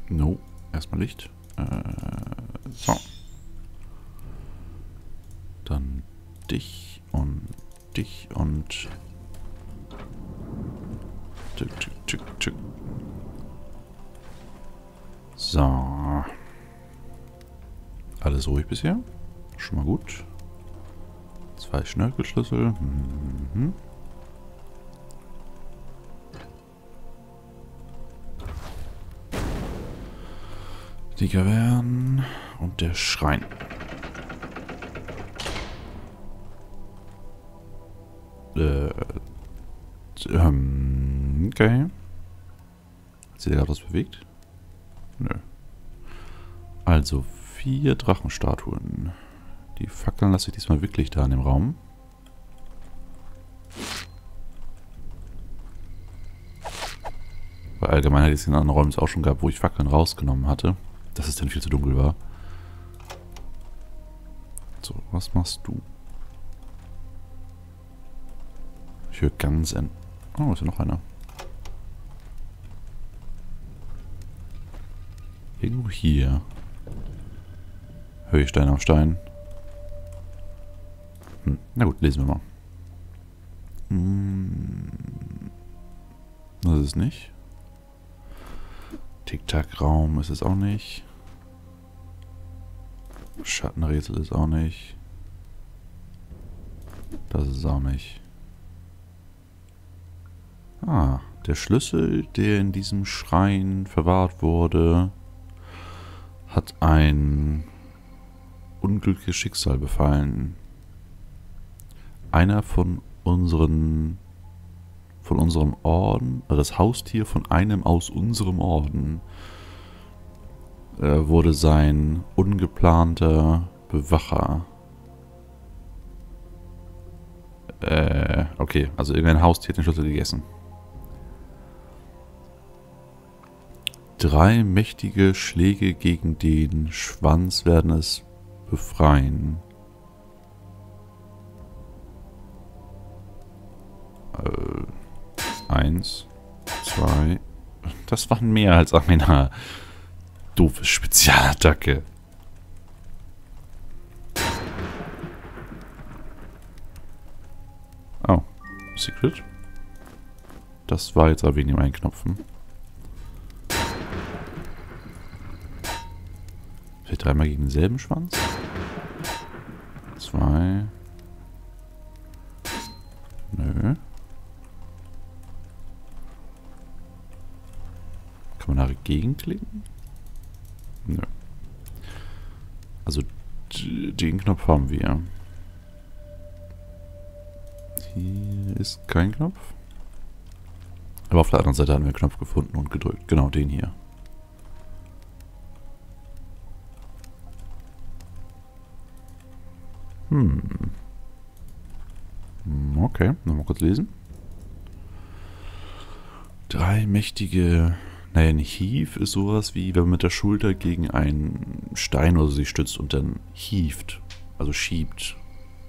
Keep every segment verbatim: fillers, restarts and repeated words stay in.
No, erstmal Licht. Äh, so. Dann dich und dich und... Tschück, tschück, tschück, tschück. So. Alles ruhig bisher. Schon mal gut. Zwei Schnörkelschlüssel. Mhm. Die Kavernen und der Schrein. Äh, ähm, okay. Hat sich da gerade was bewegt? Nö. Also vier Drachenstatuen. Die Fackeln lasse ich diesmal wirklich da in dem Raum. Weil allgemein hätte ich es in anderen Räumen auch schon gehabt, wo ich Fackeln rausgenommen hatte. Dass es dann viel zu dunkel war. So, was machst du? Ich höre ganz en... Oh, ist ja noch einer. Irgendwo hier. Höre ich Stein auf Stein. Hm. Na gut, lesen wir mal. Hm. Das ist es nicht. Tic-Tac-Raum ist es auch nicht. Schattenrätsel ist auch nicht. Das ist es auch nicht. Ah, der Schlüssel, der in diesem Schrein verwahrt wurde, hat ein unglückliches Schicksal befallen. Einer von unseren, von unserem Orden, also das Haustier von einem aus unserem Orden, äh, wurde sein ungeplanter Bewacher. Äh, okay, also irgendein Haustier hat den Schlüssel gegessen. Drei mächtige Schläge gegen den Schwanz werden es befreien. Äh, eins, zwei. Das waren mehr als eine doofe Spezialattacke. Oh, Secret. Das war jetzt aber wegen dem Einknopfen. Vielleicht dreimal gegen denselben Schwanz? Zwei. Nö. Kann man da gegenklicken? Nö. Also den Knopf haben wir. Hier ist kein Knopf. Aber auf der anderen Seite haben wir einen Knopf gefunden und gedrückt. Genau, den hier. Hm. Okay, nochmal kurz lesen. Drei mächtige... Naja, ein Heave ist sowas wie, wenn man mit der Schulter gegen einen Stein oder so sich stützt und dann hieft, also schiebt.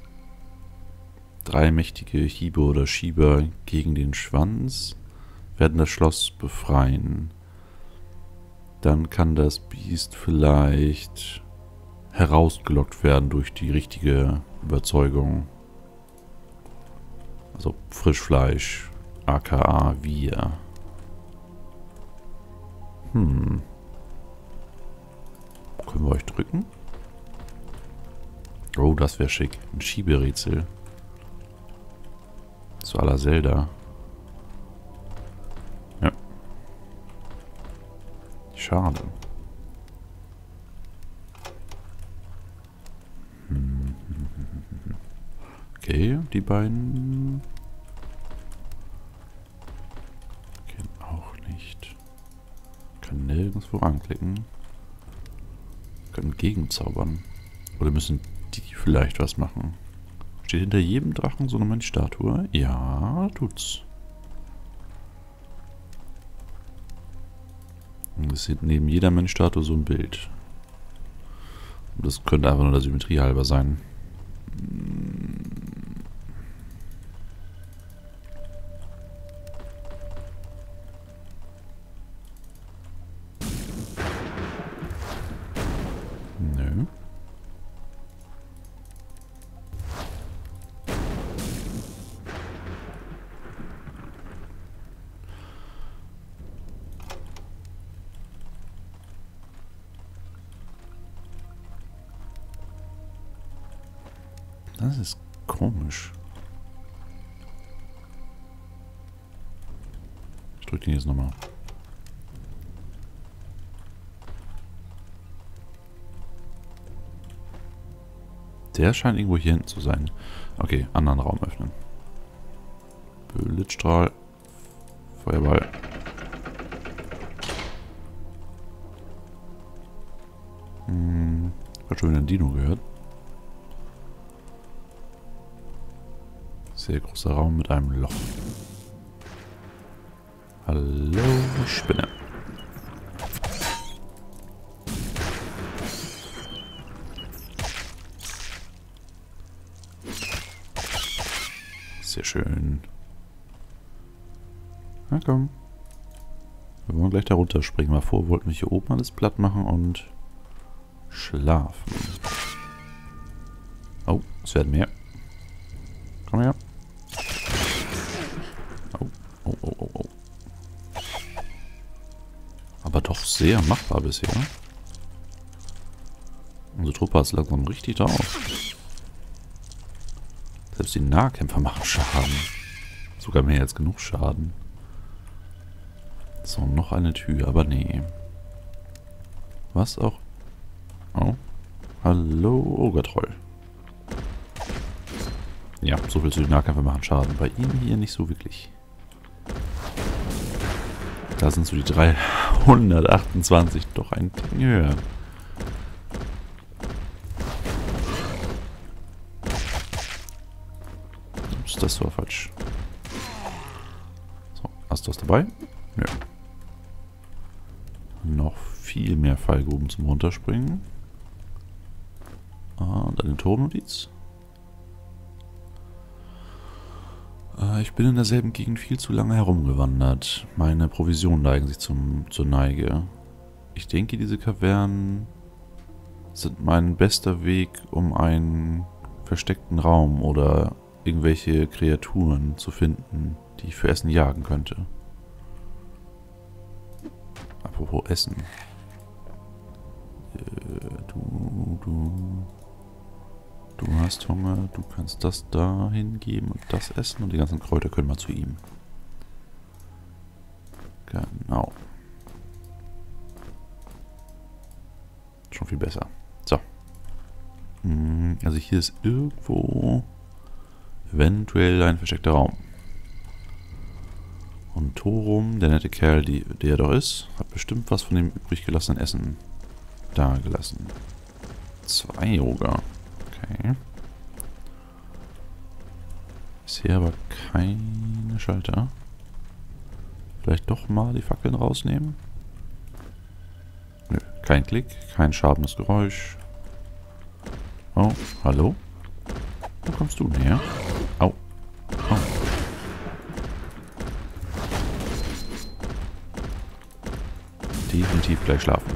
Drei mächtige Hiebe oder Schieber gegen den Schwanz werden das Schloss befreien. Dann kann das Biest vielleicht herausgelockt werden durch die richtige Überzeugung. Also Frischfleisch, aka wir. Hm. Können wir euch drücken? Oh, das wäre schick. Ein Schieberätsel. Zu aller Zelda. Ja. Schade. Okay, die beiden gehen auch nicht. Können nirgendwo anklicken. Können gegenzaubern. Oder müssen die vielleicht was machen? Steht hinter jedem Drachen so eine Menschstatue? Ja, tut's. Und es ist neben jeder Menschstatue so ein Bild. Und das könnte einfach nur der Symmetrie halber sein. Das ist komisch. Ich drücke den jetzt nochmal. Der scheint irgendwo hier hinten zu sein. Okay, anderen Raum öffnen. Blitzstrahl. Feuerball. Hm, ich habe schon wieder einen Dino gehört. Sehr großer Raum mit einem Loch. Hallo, Spinne. Sehr schön. Na komm. Wir wollen gleich da runterspringen. Mal vor, wollten wir hier oben alles platt machen und schlafen. Oh, es werden mehr. Komm her. Oh, oh, oh, oh, oh. Aber doch sehr machbar bisher. Unsere Truppe hat langsam richtig drauf. Selbst die Nahkämpfer machen Schaden. Sogar mehr als genug Schaden. So, noch eine Tür, aber nee. Was auch? Oh. Hallo, Ogertroll. Ja, so viel zu den Nahkämpfer machen Schaden. Bei ihnen hier nicht so wirklich. Da sind so die dreihundertachtundzwanzig doch ein Ticken höher. Ups, das war falsch. So, hast du was dabei? Nö. Noch viel mehr Fallgruben zum Runterspringen. Und eine Turmnotiz. Äh, ich bin in derselben Gegend viel zu lange herumgewandert. Meine Provisionen neigen sich zum, zur Neige. Ich denke, diese Kavernen sind mein bester Weg, um einen versteckten Raum oder irgendwelche Kreaturen zu finden, die ich für Essen jagen könnte. Apropos Essen. Äh, du, du... Du hast Hunger, du kannst das da hingeben und das essen und die ganzen Kräuter können mal zu ihm. Genau. Schon viel besser. So. Also hier ist irgendwo eventuell ein versteckter Raum. Und Thorum, der nette Kerl, die, der da ist, hat bestimmt was von dem übrig gelassenen Essen da gelassen. Zwei Yoga. Okay. Bisher aber keine Schalter. Vielleicht doch mal die Fackeln rausnehmen? Nö, kein Klick, kein schabendes Geräusch. Oh, hallo? Wo kommst du näher? Au. Oh. Definitiv gleich schlafen.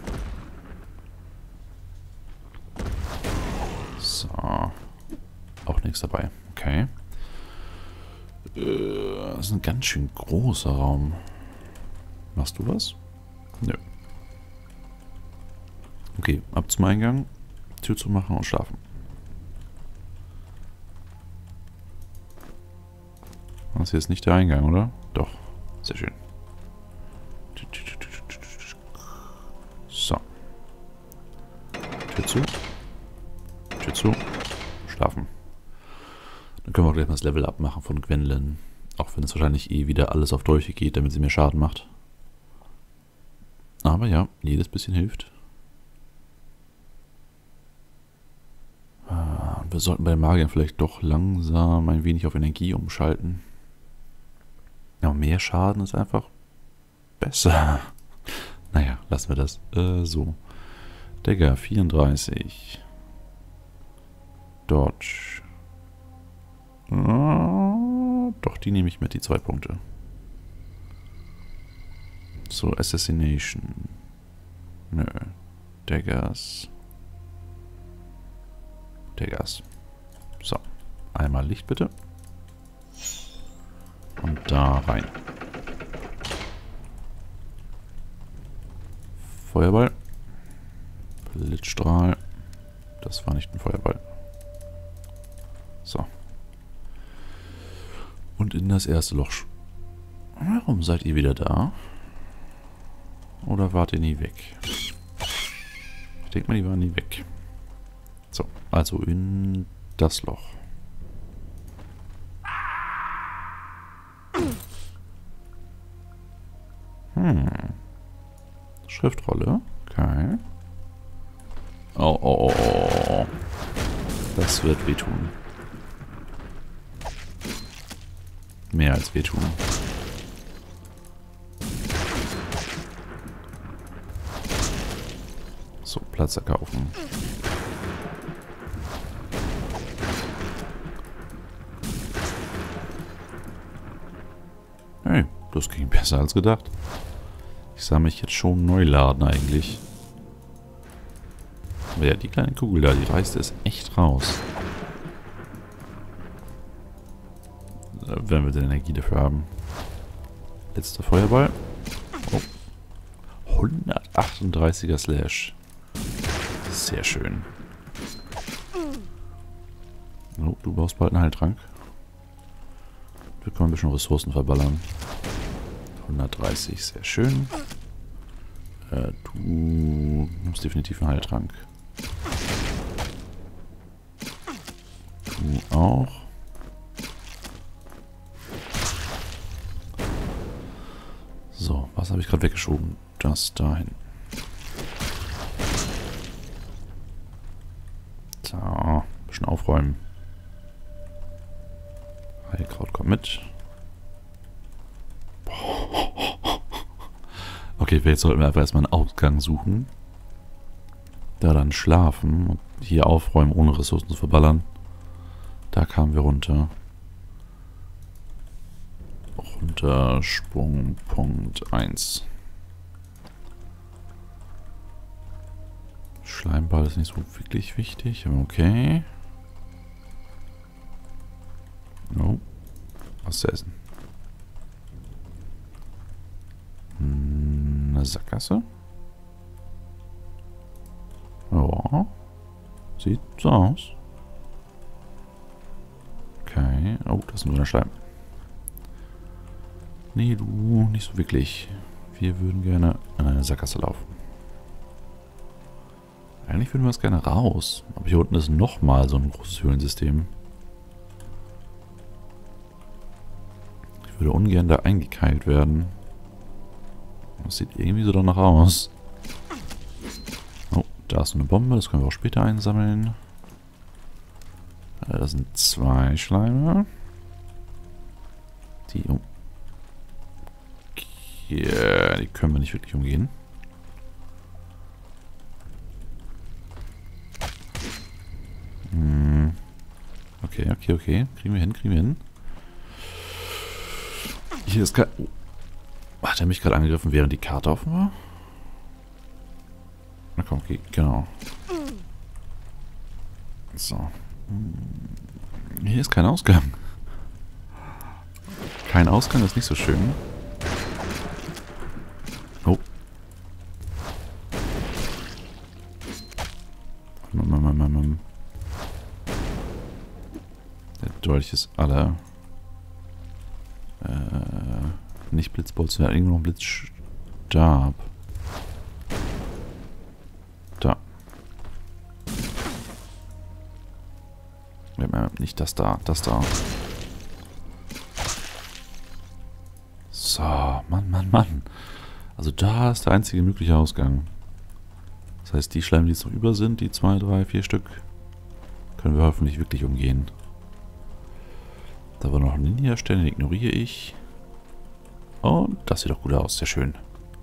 So. Auch nichts dabei. Okay. Äh, das ist ein ganz schön großer Raum. Machst du was? Nö. Okay, ab zum Eingang. Tür zu machen und schlafen. Das hier ist nicht der Eingang, oder? Doch. Sehr schön. So. Tür zu. Tür zu. Schlafen. Dann können wir auch gleich mal das Level abmachen von Gwendolyn. Auch wenn es wahrscheinlich eh wieder alles auf Dolche geht, damit sie mehr Schaden macht. Aber ja, jedes bisschen hilft. Wir sollten bei den Magiern vielleicht doch langsam ein wenig auf Energie umschalten. Ja, mehr Schaden ist einfach besser. Naja, lassen wir das. Äh, so. Dagger, vierunddreißig. Dodge. Oh, doch, die nehme ich mit, die zwei Punkte. So, Assassination. Nö. Daggers. Daggers. So. Einmal Licht bitte. Und da rein. Feuerball. Blitzstrahl. Das war nicht ein Feuerball. So. Und in das erste Loch. Warum seid ihr wieder da? Oder wart ihr nie weg? Ich denke mal, die waren nie weg. So, also in das Loch. Hm. Schriftrolle. Okay. Oh, oh, oh, oh. Das wird wehtun. Mehr als wehtun. So, Platz erkaufen. Hey, das ging besser als gedacht. Ich sah mich jetzt schon neu laden eigentlich. Aber ja, die kleine Kugel da, die reißt es echt raus. Wenn wir die Energie dafür haben. Letzter Feuerball. Oh. hundertachtunddreißiger Slash. Sehr schön. Oh, du brauchst bald einen Heiltrank. Wir können ein bisschen Ressourcen verballern. hundertdreißig, sehr schön. Äh, du nimmst definitiv einen Heiltrank. Du auch. So, was habe ich gerade weggeschoben? Das dahin. So, ein bisschen aufräumen. Heilkraut kommt mit. Okay, vielleicht sollten wir einfach erstmal einen Ausgang suchen. Da dann schlafen und hier aufräumen, ohne Ressourcen zu verballern. Da kamen wir runter. Runter, Sprung, Punkt eins. Schleimball ist nicht so wirklich wichtig, aber okay. Oh, was zu essen? Eine Sackgasse? Ja, sieht so aus. Okay, oh, das ist nur ein Schleim. Nee, du, nicht so wirklich. Wir würden gerne an eine Sackgasse laufen. Eigentlich würden wir es gerne raus. Aber hier unten ist nochmal so ein großes Höhlensystem. Ich würde ungern da eingekeilt werden. Das sieht irgendwie so danach aus. Oh, da ist eine Bombe. Das können wir auch später einsammeln. Das sind zwei Schleime. Die um Yeah, die können wir nicht wirklich umgehen. Hm. Okay, okay, okay. Kriegen wir hin, kriegen wir hin. Hier ist kein... Oh. Hat er mich gerade angegriffen, während die Karte offen war? Na komm, okay, genau. So. Hier ist kein Ausgang. Kein Ausgang ist nicht so schön. Oh. Der Dolch ist alle. Äh, nicht Blitzbolzen, sondern irgendwo noch ein Blitzstab. Da. Nicht das da, das da. So, Mann, Mann, Mann. Also da ist der einzige mögliche Ausgang. Das heißt, die Schleime, die jetzt noch über sind, die zwei, drei, vier Stück, können wir hoffentlich wirklich umgehen. Da war noch ein Ninja stellen, den ignoriere ich. Und das sieht doch gut aus, sehr schön.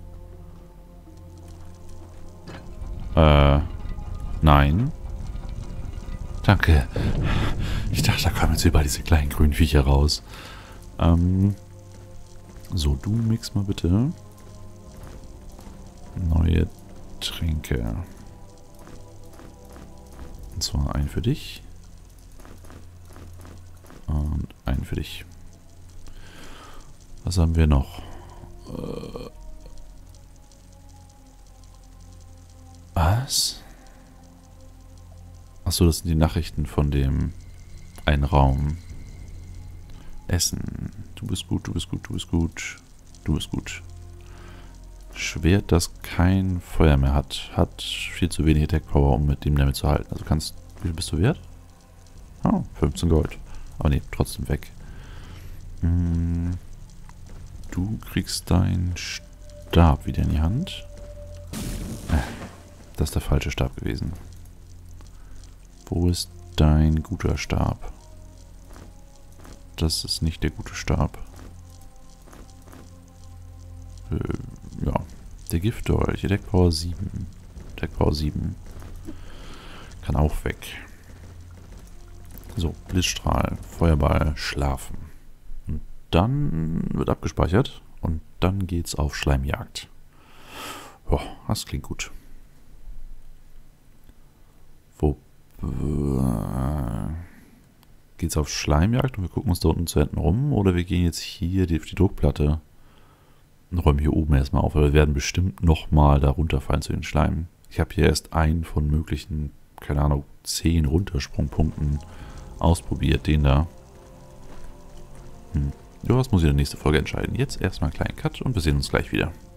Äh, nein. Danke. Ich dachte, da kommen jetzt überall diese kleinen grünen Viecher raus. Ähm, so, du mix mal bitte. Neue Tränke. Und zwar einen für dich. Und einen für dich. Was haben wir noch? Äh, was? Achso, das sind die Nachrichten von dem ein Raum. Essen. Du bist gut, du bist gut, du bist gut. Du bist gut. Schwert, das kein Feuer mehr hat, hat viel zu wenig Attack Power, um mit dem damit zu halten. Also kannst... Wie viel bist du wert? Oh, fünfzehn Gold. Aber nee, trotzdem weg. Hm, du kriegst deinen Stab wieder in die Hand. Das ist der falsche Stab gewesen. Wo ist dein guter Stab? Das ist nicht der gute Stab. Äh, ja. Der Giftdolch. Attack Power sieben. Attack Power sieben. Kann auch weg. So, Blitzstrahl, Feuerball, Schlafen. Und dann wird abgespeichert. Und dann geht's auf Schleimjagd. Boah, das klingt gut. Wo äh, geht's auf Schleimjagd und wir gucken uns da unten zu Enden rum? Oder wir gehen jetzt hier auf die Druckplatte und räumen hier oben erstmal auf. Aber wir werden bestimmt nochmal da runterfallen zu den Schleimen. Ich habe hier erst einen von möglichen, keine Ahnung, zehn Runtersprungpunkten ausprobiert, den da. Hm. Ja, das muss ich in der nächsten Folge entscheiden. Jetzt erstmal einen kleinen Cut und wir sehen uns gleich wieder.